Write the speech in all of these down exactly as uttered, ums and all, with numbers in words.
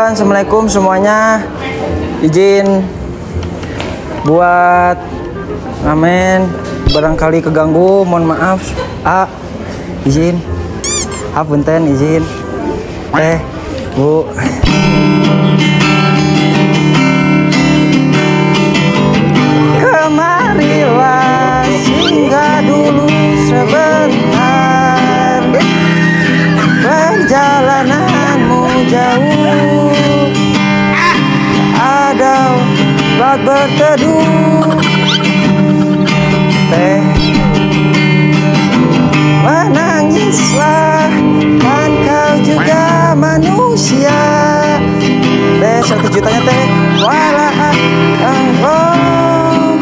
Perkenalkan, assalamualaikum semuanya. Izin buat ngamen, barangkali keganggu, mohon maaf. A, izin. A, punten, izin. Teh, Bu. Kemarilah singgah dulu sebentar, perjalananmu jauh, ada bak berteduh. Teh, menangislah, kan kau juga manusia. Teh, satu jutanya teh. Walah engkau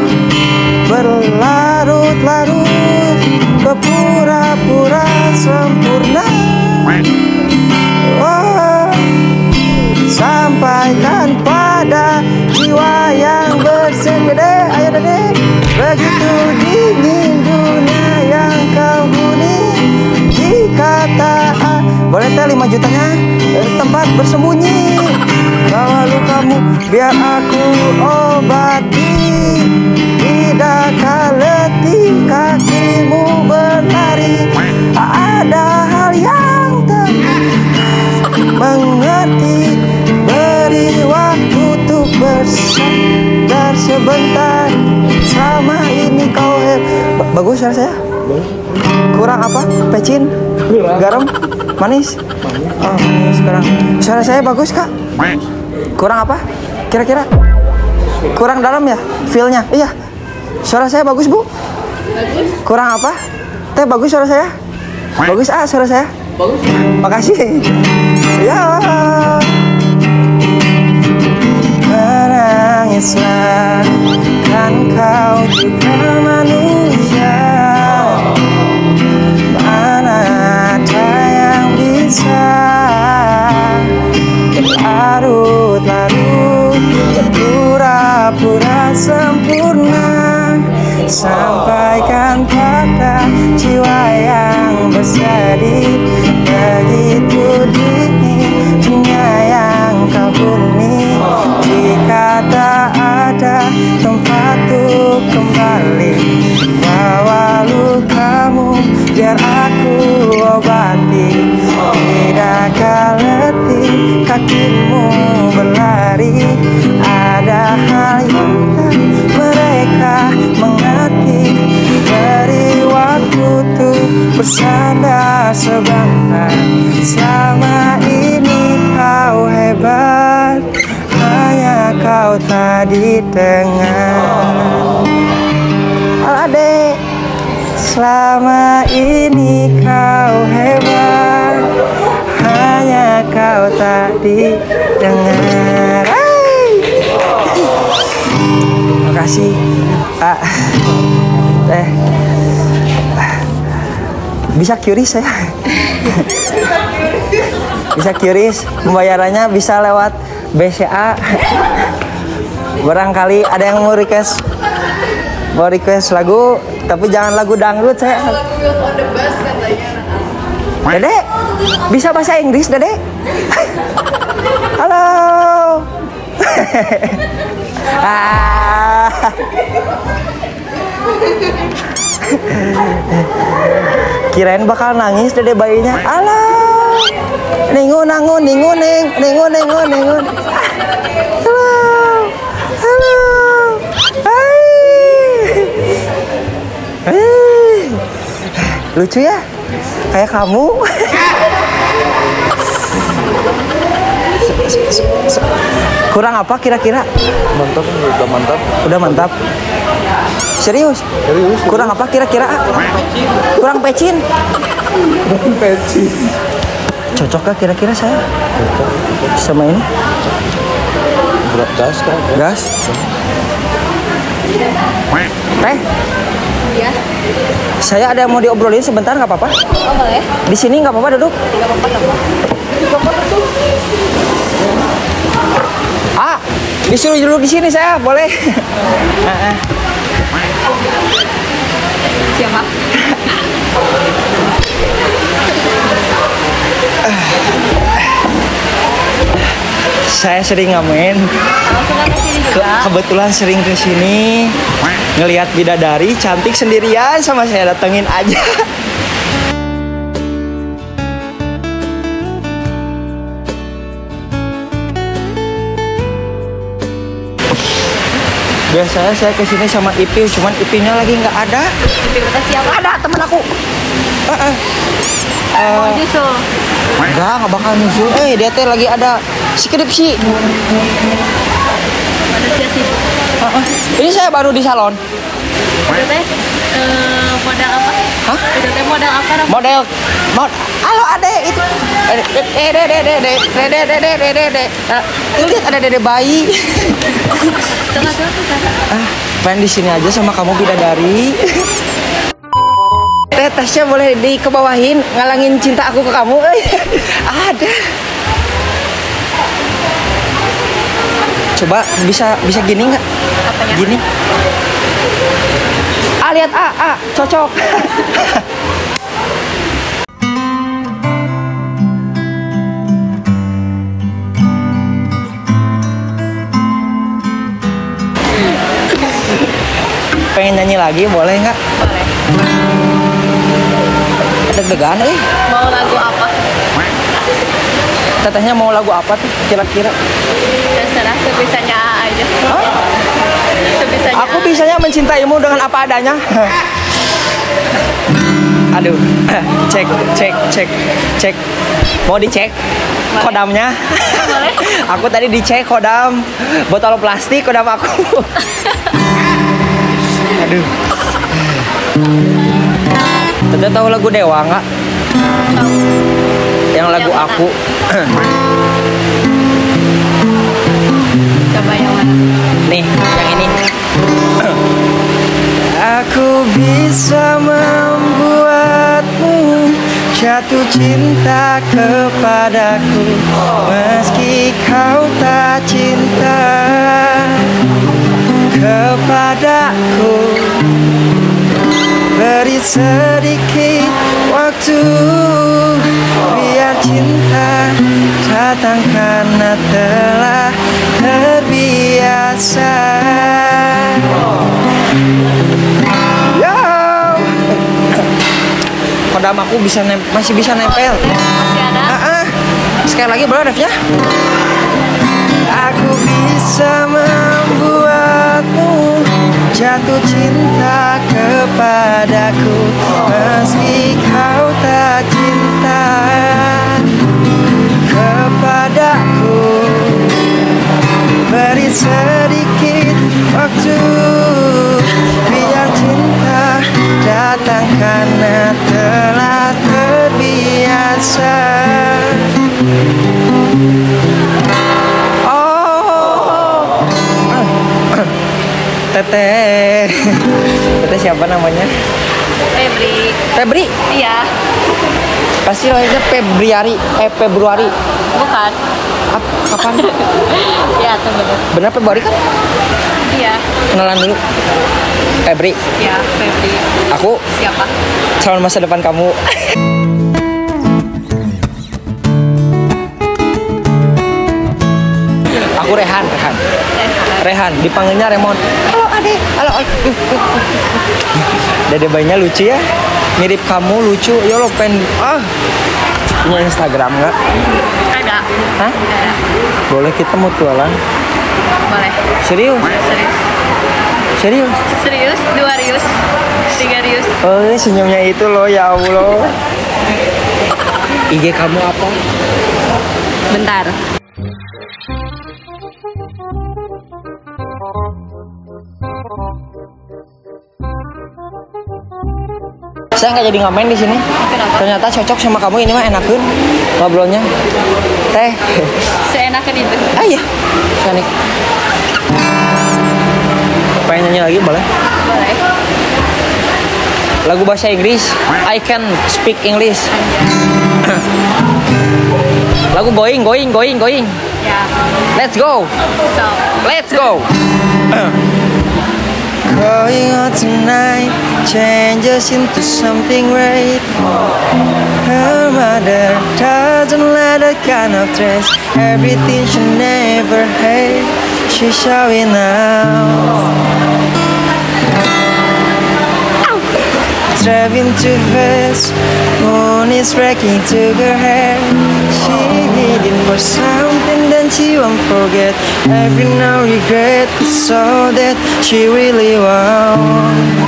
berlarut-larut, berpura-pura sempurna. Oh, sampaikan pada jiwa yang bersih. Dede, ayo dede. Begitu dingin dunia yang kau huni. Jika tak boleh teh lima jutanya tempat bersembunyi. Bawa lukamu biar aku obati. Tidakkah letih kakimu berlari? Ada hal yang tak mengerti. Beri waktu untuk bersandar sebentar. Selama ini kau he ba bagus suara saya? Kurang apa? Pecin? Garam? Manis? Oh, manis kurang. Suara saya bagus, Kak? Kurang apa? Kira-kira? Kurang dalam ya? Feel-nya? Iya. Suara saya bagus, Bu? Bagus. Kurang apa? Teh, bagus suara saya? Bagus, ah suara saya? Bagus. Makasih. Ya. Menangislah, kan kau juga manusia. Mana ada yang bisa larut-larut, pura-pura sempurna. Sampaikan pada jiwa yang bersedih. Begitu dingin dunia yang kau huni. Jika tak ada tempat untuk kembali, bawa lukamu biar aku obati. Tidakkah letih kakimu berlari? Ada hal yang tak mereka mengerti. Beri waktu untuk bersandar sebentar. Selama ini kau hebat, hanya kau tak didengar. Aladek, selama ini kau hebat, hanya kau tak didengar. Terima kasih. Ah, eh, bisa curious saya. Bisa curious. Pembayarannya bisa lewat B C A. Barangkali ada yang mau request, mau request lagu, tapi jangan lagu dangdut saya. Dede, bisa bahasa Inggris, Dede? Halo. Ah. Kirain bakal nangis Dede bayinya. Alah. Ningun nangun ningun ning, ningun ningun ningun. Halo. Halo. Hai. Hai. Lucu ya? Kayak kamu. Kurang apa kira-kira? Mantap, udah mantap. Udah mantap. Serius? Serius. Kurang apa kira-kira? Kurang pecin. Kurang pecin. Cocok gak kira-kira saya? Sama ini? Berat gas kan? Gas. Teh? Iya. Saya ada yang mau diobrolin sebentar, nggak apa-apa? Oh boleh. Di sini nggak apa-apa duduk? Nggak apa-apa, nggak apa-apa. Ah, disuruh duduk di sini saya, boleh? Siapa? Saya sering ngamen. Kalau suka kesini Ke- juga. kebetulan sering ke sini ngelihat bidadari cantik sendirian sama saya datengin aja. Biasanya saya ke sini sama Ipi, cuman Ipinya lagi nggak ada. Tapi kata siapa? Ada temen aku. Eh, eh. Mau Eh, nyusul. enggak, nggak bakal nyusul. Eh, dia teh lagi ada skripsi. Manusia sih. Eh, eh. Ini saya baru di salon. Itu teh eh, modal apa? Hah? Itu teh modal apa? Ram? Model mod halo ade itu eh eh de de de de de de de de de de de Eh, lu lihat ada dede bayi. Tengah tengah tuh. Ah, pengen di sini aja sama kamu bidadari. Teh tasnya boleh dikebawahin ngalangin cinta aku ke kamu. Eh, ada. Coba bisa bisa gini nggak? Apanya? Gini. Ah lihat ah ah cocok. Pengen nyanyi lagi boleh nggak? Boleh. Deg-degan eh. Mau lagu apa? Tetehnya mau lagu apa tuh kira-kira? Terserah sebisanya aja. Hah? Sebisanya. Aku bisanya mencintaimu dengan apa adanya. Aduh, cek, cek, cek, cek. Mau dicek kodamnya? Boleh. Aku tadi dicek kodam botol plastik kodam aku. Aduh. Tete tahu lagu Dewa nggak? Yang lagu Yang mana? aku. Coba yang mana? Nih, yang ini. Aku bisa membuatmu jatuh cinta kepadaku meski kau tak cinta kepadaku. Beri sedikit waktu biar cinta datang karena telah terbiasa. Yo, kodam aku bisa nem- masih bisa nempel. Masih ada? Ah, ah. Sekali lagi boleh refnya? Aku bisa membuatmu jatuh cinta kepadaku meski kau tak cinta kepadaku. Beri sedikit waktu biar cinta datang karena telah terbiasa. Oh, Teteh, Teteh siapa namanya? Febri. Febri. Iya. Pasti lahirnya Februari, eh Februari. Bukan. Ap- kapan? Iya, tuh bener. Benar Februari kan? Iya. Kenalan dulu. Febri, Iya, Febri. aku Siapa? calon masa depan kamu. Aku Rehan, Rehan. Rehan, dipanggilnya Remon. Halo Ade, halo. Ade. Dede bayinya lucu ya. Mirip kamu lucu. Ya lo pen ah. Punya Instagram nggak? Ada. Hah? Ada. Boleh kita mutualan? Boleh. Serius? Serius. Serius? Serius, dua rius, tiga rius. Oh, senyumnya itu loh, ya Allah. I G kamu apa? Bentar. Saya nggak jadi ngamen di sini. Kenapa? Ternyata cocok sama kamu, ini mah enakeun ngobrolnya. Teh. Seenakan itu. Ah iya. Panik. Pengen nyanyi lagi boleh? Boleh. Lagu bahasa Inggris. I can speak English. Lagu going, going, going, going. Ya. Let's go. So. Let's go. Going out tonight, changes into something great. Her mother doesn't let that kind of dress. Everything she never had, she's showing now. Driving too fast, moon is breaking to her hair. She needing for something that she won't forget. Every now regret is all that she really wants.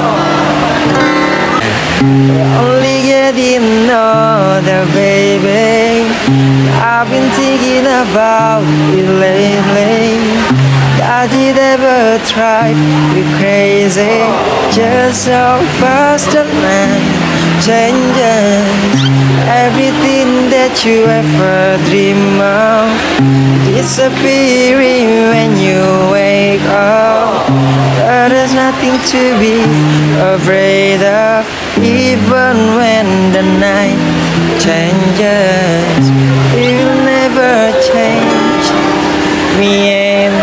Only getting older, baby. I've been thinking about it lately. Does it ever drive you crazy? Just so fast the man changes. Everything that you ever dream of disappearing when you wake up. But there's nothing to be afraid of. Even when the night changes, you'll never change me and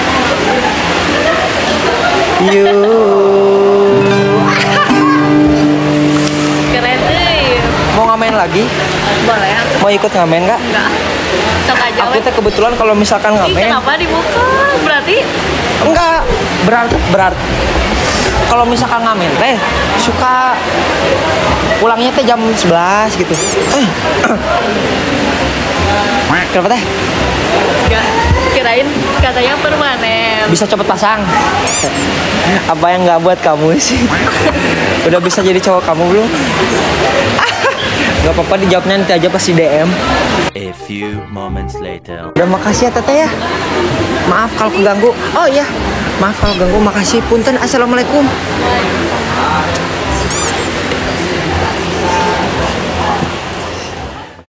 you. Keren deh. Mau ngamen lagi? Boleh. Mau ikut ngamen nggak? Enggak. Sok aja. Aku teh kebetulan kalau misalkan Ih, ngamen. kenapa dibuka? Berarti Enggak, berarti berarti kalau misalkan ngamen teh suka pulangnya teh jam sebelas gitu. Eh. Kenapa teh? enggak. Kirain katanya permanen. Bisa cepet pasang. Apa yang nggak buat kamu sih? Udah bisa jadi cowok kamu belum? Gak apa-apa, dijawabnya nanti aja pas di D M. A few moments later. Udah, makasih ya teteh ya. Maaf kalau keganggu. Oh iya, maaf kalau ganggu. Makasih. Punten. Assalamualaikum.